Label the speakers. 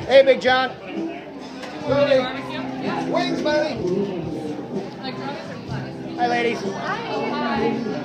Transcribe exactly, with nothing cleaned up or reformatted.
Speaker 1: Hey, Big John.
Speaker 2: Wings, buddy.
Speaker 1: Hi, ladies.
Speaker 3: Hi.